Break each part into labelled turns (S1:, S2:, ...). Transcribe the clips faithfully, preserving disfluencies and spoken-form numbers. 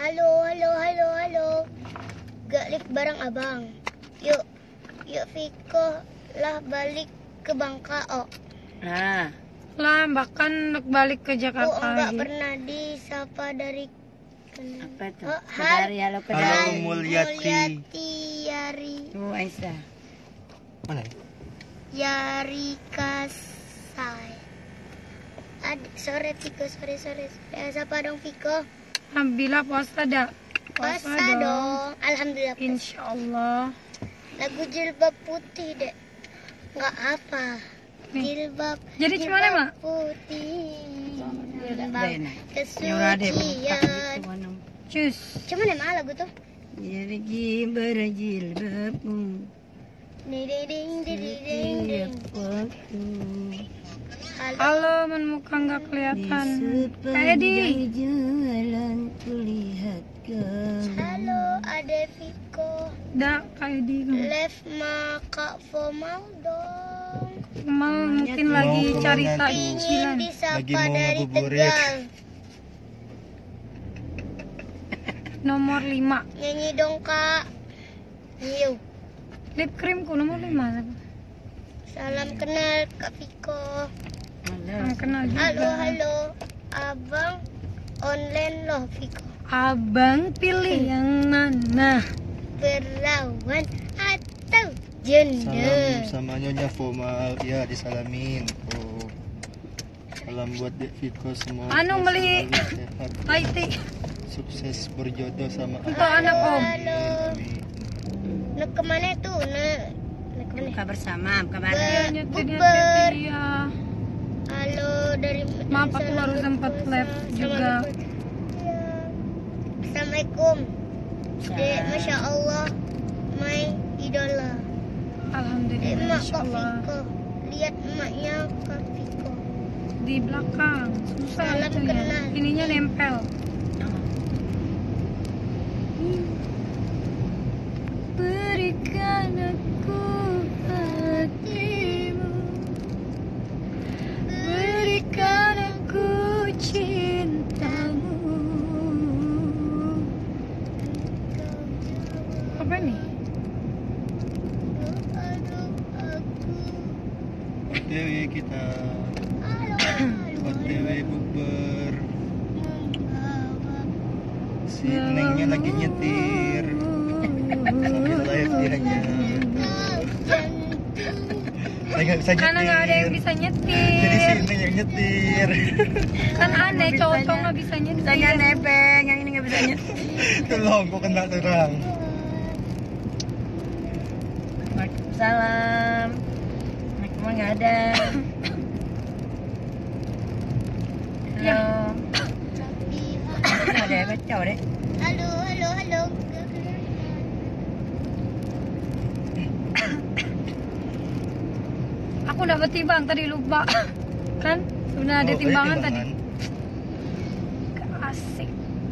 S1: Halo, halo, halo, halo. Gak lift bareng abang. Yuk, yuk Viko lah balik ke Bangka. Oh.
S2: Nah,
S3: lah bahkan nak balik ke Jakarta.
S1: Oh, enggak
S3: lagi.
S1: pernah disapa dari
S2: apa itu?
S1: Oh,
S2: Kedari, halo Kedari.
S4: Halo Mulyati.
S1: Mulyati Yari.
S2: Oh, Aisyah.
S4: Mana?
S1: Yari Kasai. Ad, sore Viko, sore sore. Eh, sapa dong Viko.
S3: Alhamdulillah puasa dah.
S1: Puasa dong. Alhamdulillah. puasa.
S3: Insya Allah.
S1: Lagu jilbab putih dek. Nggak apa.
S3: Nih.
S1: Jilbab.
S3: Jadi
S1: jilbab
S3: gimana, Mak?
S1: Putih.
S2: Dah enak.
S1: Kesucian.
S3: Cus.
S1: Cuman emang lagu tuh.
S2: Jadi berjilbabmu.
S1: Ding ding ding ding ding ding.
S2: Waktu
S1: Halo.
S3: Halo, men muka nggak kelihatan. Kak Edi.
S2: jalan kulihat kamu.
S1: Halo, Ade Viko.
S3: Dah, Kak Edi.
S1: Left maka formal dong.
S3: Mal mungkin
S2: Mau
S3: lagi
S4: kemana
S3: cari
S4: tuh?
S3: takjilan.
S1: Ingin
S4: Lagi
S1: disapa
S4: mau
S1: dari
S4: ngabuburit.
S1: Tegal.
S3: Nomor lima.
S1: Nyanyi dong kak. Yuk.
S3: Lip creamku nomor lima.
S1: Salam kenal Kak Viko.
S3: Yang kenal juga.
S1: Halo, halo. Abang online loh Viko.
S3: Abang pilih yang mana?
S1: Perawan atau
S4: Salam
S1: janda?
S4: sama Nyonya Fomal. Ya, disalamin. Oh. Salam buat Dek Viko semua.
S3: Anu, beli
S4: sehat.
S3: Taiti.
S4: Sukses berjodoh sama
S3: Untuk
S4: abang.
S3: anak Om.
S1: Halo.
S4: Amin.
S1: Nak kemana tuh? Nak, nak kemana?
S2: Buka bersama, buka
S1: Ba-
S2: bareng.
S3: Iya, nyetir
S1: Bukber.
S3: ya.
S1: Halo dari
S3: Maaf, aku
S1: salam
S3: baru sempat
S1: berpuasa.
S3: live juga.
S1: Iya. Assalamualaikum. Dek, Masya Allah, my idola. Dek,
S3: Alhamdulillah,
S1: emak
S3: Insya
S1: Kak
S3: Allah.
S1: Viko. Lihat emaknya Kak Viko.
S3: Di belakang. Susah
S1: Salam
S3: itu ya.
S1: kenal.
S3: Ininya nempel. Berikan aku hatimu, berikan aku cintamu. Apa nih?
S1: Aduh, aku.
S4: O T W kita.
S1: Halo,
S4: O T W bukber.
S1: membawa
S4: Si Nengnya lagi nyetir. Sambil live dianya.
S1: kau jantung.
S4: Saya nggak bisa nyetir.
S3: Karena nggak ada yang bisa
S4: Jadi si
S3: nyetir.
S4: Neng yang nyetir.
S3: Kan aneh cowok cowok nggak bisa
S2: Bisanya
S3: nyetir.
S2: nebeng, yang ini nggak bisa nyetir.
S4: Tolong, kok kena terang.
S2: Waalaikumsalam. Anak emang nggak ada. Halo.
S1: Tapi
S2: Ada kacau deh.
S1: halo, halo, halo.
S3: Aku dapat timbang tadi lupa. Kan? Sudah ada
S4: Oh,
S3: timbangan
S4: eh,
S3: tadi.
S4: timbangan.
S3: Asik.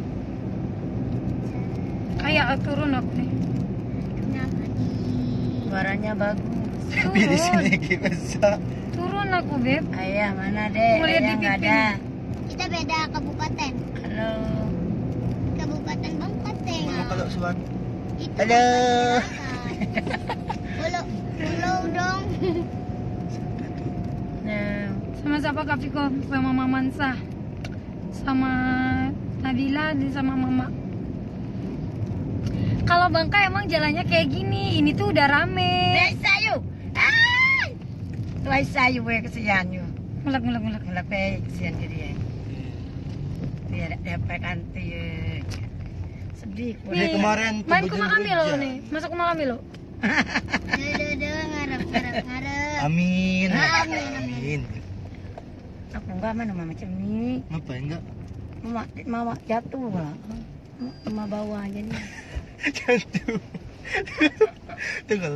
S3: Kayak turun aku nih.
S1: Kenapa nih?
S2: Suaranya bagus.
S4: Tapi di sini gimana?
S3: Turun aku, Beb.
S2: Ayah mana deh?
S3: Mau lihat
S2: Ayah
S3: di
S2: nggak
S3: T V.
S2: ada.
S1: Kita beda kabupaten.
S2: Halo.
S1: Kabupaten Bangka
S4: Mau
S1: Tengah.
S4: kalau suan.
S1: Itu
S4: Halo.
S1: Pulau, pulau dong.
S2: Nah,
S3: Sama siapa Kak Viko? Sama Mama Mansa. Sama Nabila dan sama Mama. Kalau Bangka emang jalannya kayak gini. Ini tuh udah rame.
S2: Dek sayu. Ah! Tuai sayu gue kesian yuk.
S3: Mulak mulak mulak.
S2: Mulak baik kesian jadi ya. Dia dapat anti ya. Sedih.
S4: Nih,
S3: Nih,
S4: kemarin tuh
S3: main
S4: baju
S3: kuma kami lo
S4: hujan.
S3: nih. Masa kuma kami lo.
S1: Duh, duh, duh, ngarep, ngarep, ngarep.
S4: Amin.
S1: Amin,
S4: Amin.
S2: Aku enggak mana mama macam ni.
S4: Ngapain enggak?
S2: Mama mama jatuh lah. Mama bawa aja nih.
S4: Jatuh. Tunggal.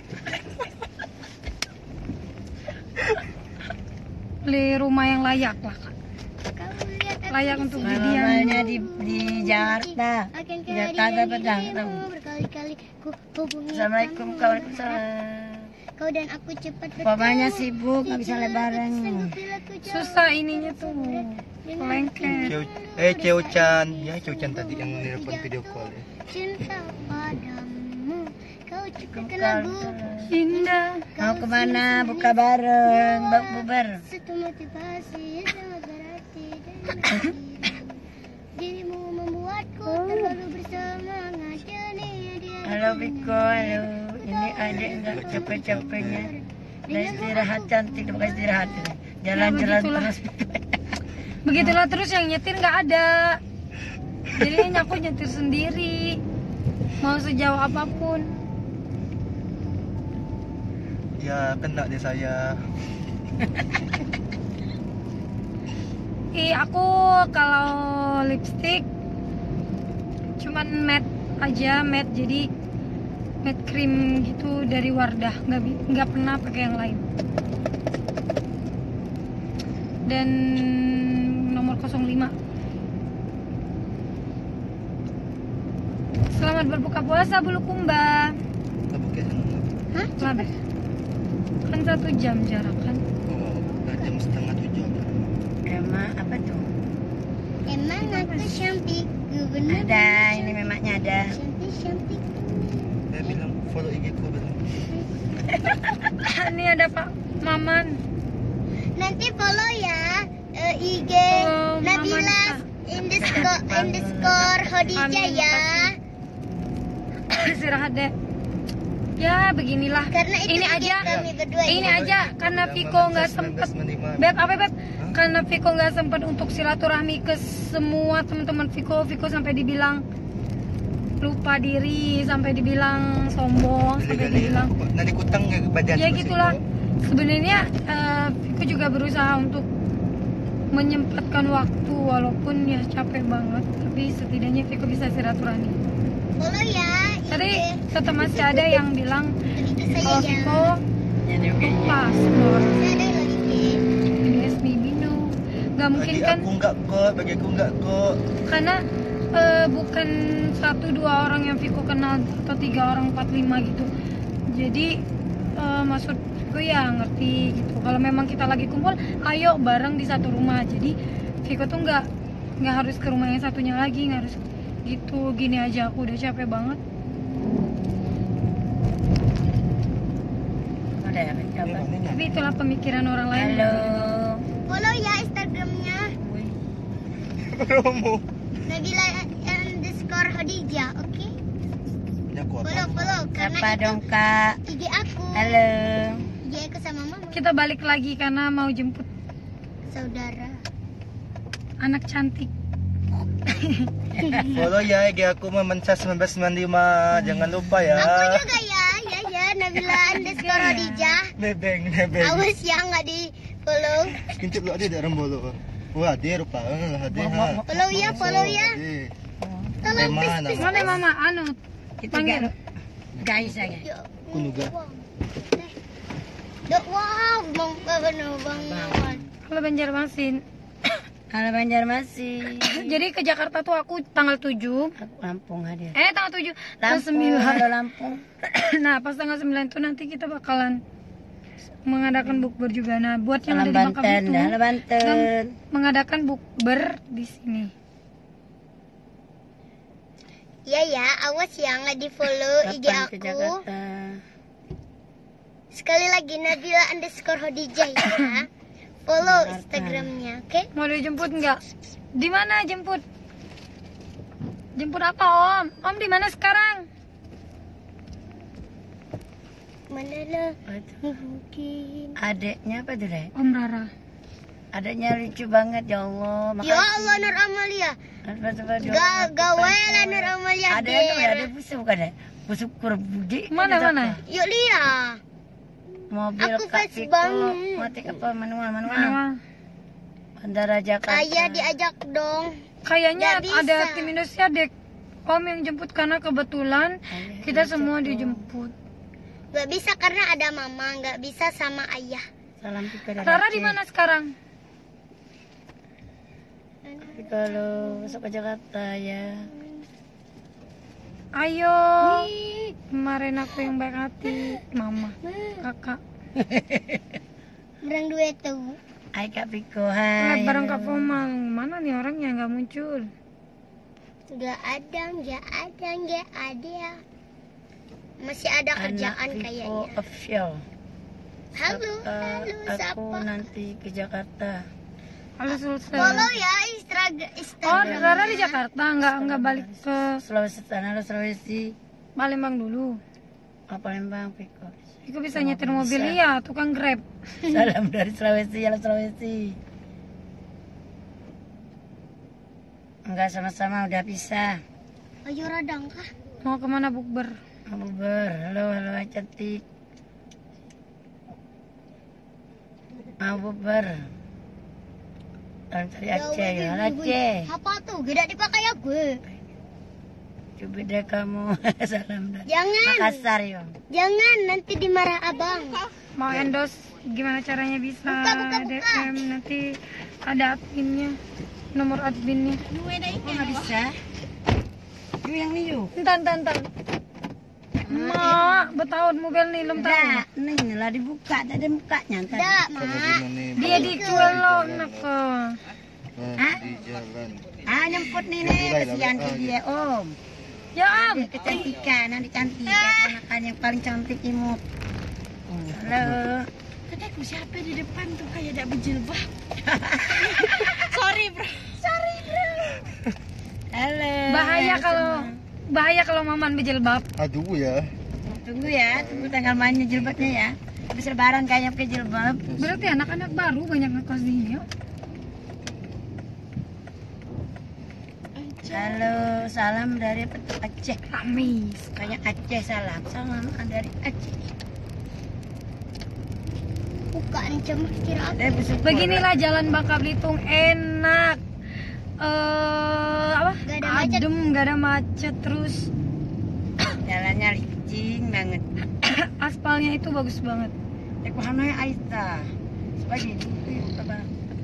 S3: Beli rumah yang layak lah Kak.
S1: Kamu lihat aku
S3: Layak
S1: di
S3: untuk
S1: sini.
S3: jadian.
S2: Mamanya di di Jakarta.
S1: Akan
S2: Ya
S1: kehadiran
S2: kagak pedang
S1: dirimu
S2: tahu.
S1: berkali-kali ku hubungi
S2: Assalamualaikum
S1: kamu.
S2: kawan Waalaikumsalam.
S1: Kau dan aku cepat bertemu.
S2: Papanya sibuk nggak bisa
S1: Jujur,
S2: lebaran.
S1: sungguh bila ku jauh.
S3: Susah ininya tuh. lengket.
S4: Ciu, eh Ciu-chan. Ya Ciu-chan tadi yang nelpon video call ya.
S1: Cinta padamu, kau ciptakan
S2: Bukan.
S1: lagu.
S3: Indah.
S2: Mau kemana? Buka bareng, bak bubar.
S1: Satu motivasi yang sangat berarti dan bahagia. Dirimu membuatku terlalu bersemangat. Dunia dia.
S2: Halo Biko, halo. Ini adik enggak capek-capeknya. Udah istirahat cantik, udah istirahat. Jalan-jalan
S3: Ya, begitulah.
S2: terus.
S3: Begitulah terus yang nyetir nggak ada. Jadi aku nyetir sendiri. Mau sejauh apapun.
S4: Ya kena deh saya.
S3: Ih, aku kalau lipstick cuman matte aja, matte, jadi matte cream gitu dari Wardah, nggak bi- nggak pernah pakai yang lain. Dan nomor nol lima. Selamat berbuka puasa Bulukumba.
S4: Oke.
S1: Hah?
S3: Selamat. Kan satu jam jarak kan.
S4: Oh, udah jam setengah tujuh.
S2: Emang apa tuh?
S1: Emang aku cantik, gubernur.
S2: Ada, ini memangnya ada.
S1: Cantik, cantik.
S4: Dia bilang follow I G ku bilang.
S3: Ini ada Pak Maman.
S1: Nanti follow ya eh, I G
S3: Oh,
S1: Nabila
S3: Maman.
S1: underscore underscore Khadijah
S3: Amin,
S1: ya.
S3: Istirahat deh. Ya beginilah.
S1: Karena itu
S3: ini
S1: I G
S3: aja.
S1: kami berdua
S3: Ini
S1: ya.
S3: aja karena Viko nggak sempet. Beb apa beb? Karena Viko nggak sempet untuk silaturahmi ke semua teman-teman Viko. Viko sampai dibilang lupa diri, sampai dibilang sombong, sampai dibilang.
S4: Nanti kutang ya badan.
S3: Ya gitulah. Sebenarnya eh, Viko juga berusaha untuk menyempatkan waktu walaupun ya capek banget, tapi setidaknya Viko bisa silaturahmi.
S1: Follow ya.
S3: Tadi tetap masih ada yang bilang
S1: Itu saya
S3: kalau
S1: ya.
S3: Viko
S2: Jadi oke.
S3: pas Nor.
S1: Saya ada loh I G.
S3: Ini S M I Bino. Gak mungkin
S4: Bagi
S3: kan,
S4: aku enggak kok, bagi aku enggak kok.
S3: karena eh, bukan satu dua orang yang Viko kenal atau tiga orang empat lima gitu. Jadi eh, maksud Viko ya ngerti gitu. Kalau memang kita lagi kumpul, ayo bareng di satu rumah. Jadi Viko tuh nggak nggak harus ke rumah yang satunya lagi, nggak harus gitu. Gini aja aku udah capek banget.
S2: Udah ya, coba.
S3: Tapi itulah pemikiran orang lain.
S2: Halo.
S1: Follow ya Instagramnya
S2: Wih,
S4: Promo.
S1: Nabila underscore Khadijah. Oke.
S4: Ini aku apa?
S1: Follow follow karena
S2: Siapa
S1: itu
S2: dong kak?
S1: I G aku.
S2: Halo.
S1: I G aku sama mama.
S3: Kita balik lagi karena mau jemput
S1: Saudara.
S3: anak cantik.
S4: Follow ya I G aku Memensa seribu sembilan ratus sembilan puluh lima. Jangan lupa ya.
S1: Aku juga ya, ya ya Nabila underscore Khadijah.
S4: Nebeng, nebeng.
S1: Awas ya nggak di follow.
S4: Kincip lu ada di rembolo. Wah, dia rupa. Lah, dia. ha.
S1: Follow ya, follow ya.
S4: Dia.
S1: Tolong
S4: Tema
S1: please,
S4: nama.
S1: please.
S3: Mana mama anu?
S2: Itu
S3: Panggil.
S2: kan guys saya.
S1: Ya,
S4: Kunuga.
S1: wow. Dok, wow, bang, bener banget.
S3: Kalau Banjarmasin.
S2: Halo Banjarmasin.
S3: Jadi ke Jakarta tuh aku tanggal tujuh.
S2: Aku Lampung hadir.
S3: Eh tanggal tujuh, tanggal
S2: Lampung,
S3: sembilan.
S2: halo Lampung.
S3: Nah pas tanggal sembilan tuh nanti kita bakalan mengadakan bukber juga. Nah buat yang
S2: Halo
S3: ada di Makam
S2: Banten,
S3: itu,
S2: halo Banten.
S3: kita mengadakan bukber di sini.
S1: Ya ya, awas ya nggak di follow I G
S2: Kapan ke
S1: aku.
S2: Jakarta?
S1: Sekali lagi Nabila underscore Khadijah ya. Follow Instagramnya, oke?
S3: Mau dijemput nggak? Di mana jemput? Jemput apa Om? Om di mana sekarang?
S1: Mana lah?
S2: Aduh.
S1: Mungkin.
S2: Adeknya apa tuh deh?
S3: Om Rara.
S2: Adeknya lucu banget ya Allah. Makasih.
S1: Ya Allah Nur Amalia.
S2: Apa, apa, apa,
S1: Ga
S2: apa,
S1: gawe
S2: apa,
S1: lah
S2: apa.
S1: Nur Amalia.
S2: Ada yang tuh ya, ada
S1: Der.
S2: busuk bukan ya? Busuk kurbudi.
S3: Mana mana?
S1: Yuk lihat.
S2: Mobil
S1: Aku
S2: Kak
S1: fans
S2: Viko.
S1: banget.
S2: Matik apa manual manual.
S3: Mana?
S2: Bandara Jakarta.
S1: Ayah diajak dong.
S3: Kayaknya
S1: Nggak bisa.
S3: ada tim Indonesia dek. Om yang jemput karena kebetulan
S2: Ayah
S3: kita
S2: diajak
S3: semua
S2: dong.
S3: dijemput.
S1: Gak bisa karena ada mama, gak bisa sama ayah.
S2: Salam Viko dari
S3: Rara
S2: Aceh.
S3: di mana sekarang?
S2: Viko lo masuk ke Jakarta ya.
S3: Ayo. Kemarin aku yang baik hati, mama, kakak.
S1: Orang duet tuh.
S2: Hai Kak Piko,
S3: Lihat
S2: hai.
S3: bareng Kak
S2: halo.
S3: Fomang. Mana nih orangnya nggak muncul?
S1: Gak ada, gak ada, gak ada. Masih ada
S2: Anak
S1: kerjaan
S2: Piko
S1: kayaknya.
S2: official.
S1: Halo,
S2: Sapa
S1: halo,
S2: aku
S1: siapa?
S2: nanti ke Jakarta.
S3: Halo Sulsel.
S1: Follow ya Instagram.
S3: Oh,
S1: Instagram.
S3: Rara di Jakarta, nggak nggak balik ke
S2: Sulawesi sana, halo Sulawesi.
S3: Palembang dulu.
S2: Oh, Palembang Piko.
S3: Itu bisa nyetir mobil ya, tukang Grab.
S2: Salam dari Sulawesi, halo Sulawesi. Enggak, sama-sama udah bisa.
S1: Ayo radang kah?
S3: Mau kemana bukber?
S2: Halo Ber, halo halo hai, cantik. Mau Ber. Dari Aceh ya, halo Aceh.
S1: Apa tuh? Gak dipakai ya gue.
S2: Coba deh kamu. Salam dari
S1: Jangan,
S2: Makassar ya.
S1: jangan nanti dimarah abang.
S3: Mau endorse gimana caranya bisa
S1: Buka, buka, buka.
S3: D M nanti ada adminnya, nomor adminnya.
S2: Oh, nggak bisa. Yuk yang nih yuk.
S3: Entar, entar, entar. Mak, betahun mobil nih, belum tahu.
S2: Enggak, nih lah dibuka, tak ada mukanya ntar.
S1: Dak,
S4: Kalau
S1: mak.
S4: gimana nih?
S3: Dia dijual lo, nak.
S4: Nah, di jalan.
S2: Ah, nyemput nih nih, kesian ke dia om.
S3: Ya am.
S2: Dia kecantikan, nanti cantik. Ya, ponakan yang paling cantik imut. Halo. Kakakku siapa di depan tuh kayak ada berjilbab. Sorry bro. Sorry bro. Halo.
S3: Bahaya kalau bahaya kalau maman berjilbab.
S4: Aduh ya.
S2: Tunggu ya, tunggu tanggal mainnya jilbabnya ya. Habis lebaran kayaknya pakai jilbab.
S3: Berarti anak-anak baru banyak ngekos di sini. Yuk.
S2: Halo, salam dari Aceh.
S3: Rame.
S2: Kayak Aceh salam. Salam dari Aceh.
S1: Bukan cuma kira apa?
S2: Saya bersyukur.
S3: Beginilah jalan Bangka Belitung, enak. Eh apa?
S1: Gak ada macet.
S3: Adem, gak ada macet, terus
S2: Jalannya licin banget.
S3: aspalnya itu bagus banget.
S2: Aku Hanoi Aita. Sebagai itu apa?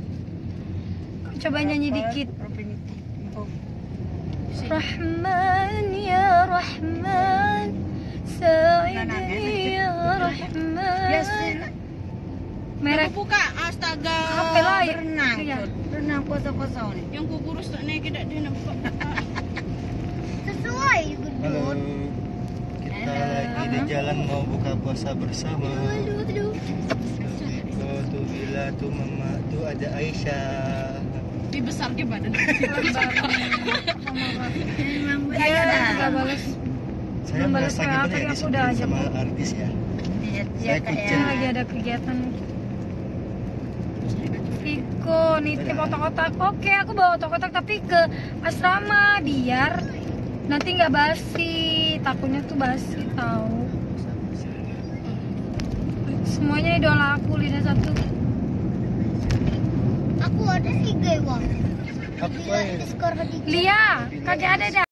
S3: Coba nyanyi dikit.
S2: Oh.
S3: Rahman ya Rahman, Sa'idni ya Rahman.
S2: Biasa.
S3: Merek
S5: Buka, astaga.
S3: H P lain.
S2: Berenang,
S3: Iya.
S2: Tut. Berenang kosong-kosong nih.
S5: Yang ku kurus tak naik tidak dia nampak.
S1: Sesuai
S4: Halo.
S1: gendut.
S4: Kita lagi di jalan mau buka puasa bersama.
S1: Aduh, aduh.
S4: Piko tuh bila tuh mama tuh ada Aisyah.
S5: Lebih besar ke badan.
S2: Emang
S3: Dia
S2: benar.
S3: nggak balas.
S4: Saya
S3: Belum balas
S4: merasa
S3: W A,
S4: gitu ya
S3: tapi aku
S4: disupport
S3: udah ajak.
S4: sama artis ya.
S2: Dia dia
S4: Saya
S2: kayak
S3: Dia lagi ada kegiatan. Viko nitip otak-otak. Oke, aku bawa otak-otak tapi ke asrama biar nanti nggak basi. Takutnya tuh basi tahu. Semuanya idola aku, Lina satu.
S1: Aku ada tiga wah.
S4: Apa
S1: Gila,
S4: ya?
S1: skor tiga.
S3: Lia, kagak ada dah.